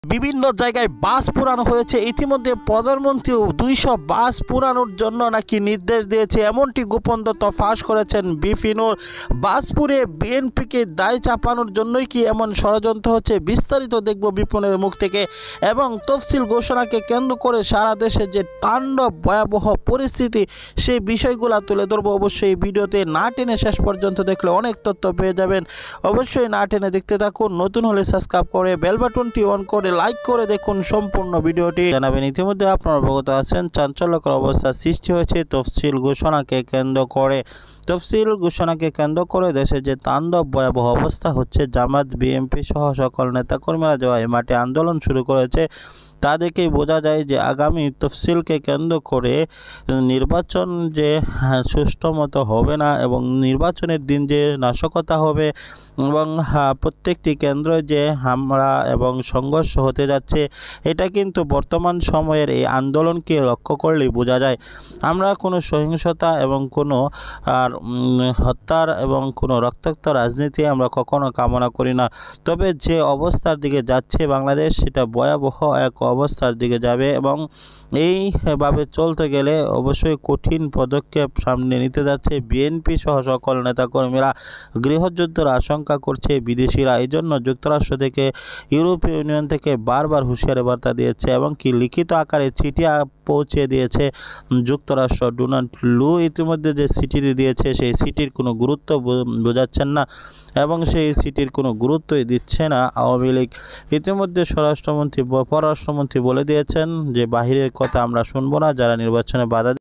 বিভিন্ন জায়গায় বাস পোড়ানো হয়েছে। ইতিমধ্যে প্রধানমন্ত্রী 200 বাস পোড়ানোর জন্য নাকি নির্দেশ দিয়েছে, এমনটি গোপন তথ্য ফাঁস করেছেন বিপি নূর। বাস পুড়ে বিএনপিকে দায় চাপানোর জন্যই কি এমন ষড়যন্ত্র হচ্ছে, বিস্তারিত দেখব বিপিনের মুখ থেকে। এবং তফসিল ঘোষণাকে কেন্দ্র করে সারা দেশে যে তাণ্ডব ভয়াবহ পরিস্থিতি, সেই বিষয়গুলো তুলে ধরবো। অবশ্যই ভিডিওতে না টেনে শেষ পর্যন্ত দেখলে অনেক তথ্য পেয়ে যাবেন। অবশ্যই না টেনে দেখতে থাকুন। নতুন হলে সাবস্ক্রাইব করে বেল বাটনটি অন করে লাইক করে দেখুন সম্পূর্ণ ভিডিওটি। জানাবেন ইতিমধ্যে আপনারা অবগত আছেন, চাঞ্চল্যকর অবস্থা সৃষ্টি হয়েছে তফসিল ঘোষণাকে কেন্দ্র করে। তফসিল ঘোষণাকে কেন্দ্র করে দেশে যে তাণ্ডব ভয়াবহ অবস্থা হচ্ছে, জামাত বিএনপি সহ সকল নেতাকর্মীরা যে এই মাঠে আন্দোলন শুরু করেছে, তা দেখেই বোঝা যায় যে আগামী তফসিলকে কেন্দ্র করে নির্বাচন যে সুষ্ঠু মতো হবে না এবং নির্বাচনের দিন যে নাশকতা হবে এবং প্রত্যেকটি কেন্দ্রে যে হামলা এবং সংঘর্ষ হতে যাচ্ছে, এটা কিন্তু বর্তমান সময়ের এই আন্দোলনকে লক্ষ্য করলেই বোঝা যায়। আমরা কোনো সহিংসতা এবং কোনো হত্যার এবং কোনো রক্তাক্ত রাজনীতি আমরা কখনো কামনা করি না। তবে যে অবস্থার দিকে যাচ্ছে বাংলাদেশ, সেটা ভয়াবহ এক অবস্থার দিকে যাবে এবং এইভাবে চলতে গেলে অবশ্যই কঠিন পদক্ষেপ সামনে নিতে যাচ্ছে বিএনপি সহ সকল নেতাকর্মীরা। গৃহযুদ্ধের আশঙ্কা করছে বিদেশিরা। এই জন্য যুক্তরাষ্ট্র থেকে, ইউরোপীয় ইউনিয়ন থেকে বারবার হুঁশিয়ারি বার্তা দিয়েছে এবং কি লিখিত আকারে চিঠি পৌঁছে দিয়েছে যুক্তরাষ্ট্র। ডোনাল্ড লু ইতিমধ্যে যে চিঠিটি দিয়েছে, সেই চিঠির কোনো গুরুত্ব বোঝাচ্ছেন না এবং সেই চিঠির কোনো গুরুত্বই দিচ্ছে না আওয়ামী লীগ। ইতিমধ্যে পররাষ্ট্রমন্ত্রী বলে দিয়েছেন যে বাহিরের কথা আমরা শুনবো না, যারা নির্বাচনে বাধা